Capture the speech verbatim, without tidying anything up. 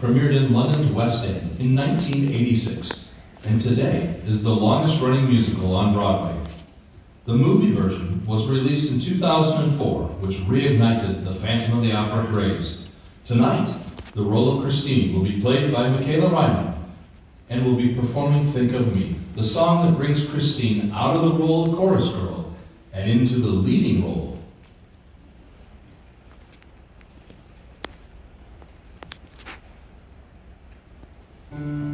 premiered in London's West End in nineteen eighty-six, and today is the longest-running musical on Broadway. The movie version was released in two thousand four, which reignited the Phantom of the Opera craze. Tonight, the role of Christine will be played by Mikayla and will be performing Think of Me, the song that brings Christine out of the role of chorus girl and into the leading role. Mm-hmm.